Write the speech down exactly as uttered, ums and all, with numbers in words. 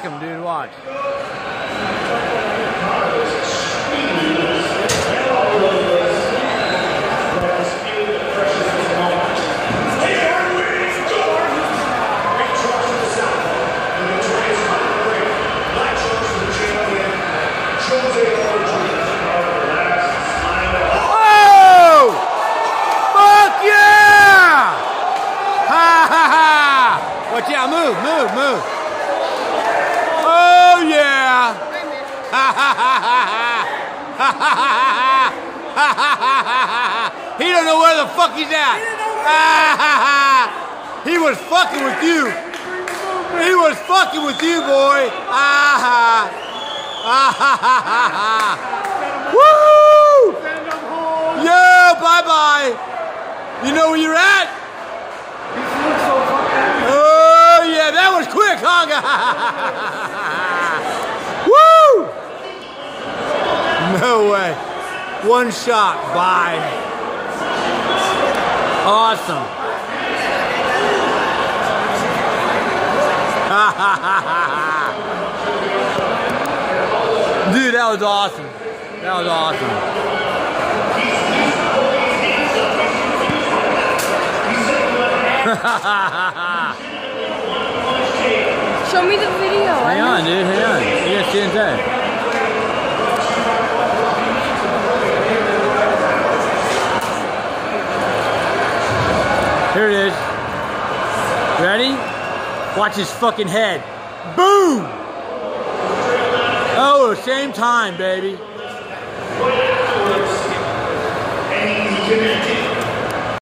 him, dude. Watch. Watch out, move, move, move. Oh yeah. He don't know where the fuck he's at. He was fucking with you. He was fucking with you, boy. Woo! Yo, bye-bye. You know where you're at? Yeah, that was quick, huh? Woo! No way. One shot. Bye. Awesome. Dude, that was awesome. That was awesome. Show me the video. Hang on, dude. Hang on. You gotta see inside. Here it is. Ready? Watch his fucking head. Boom! Oh, same time, baby.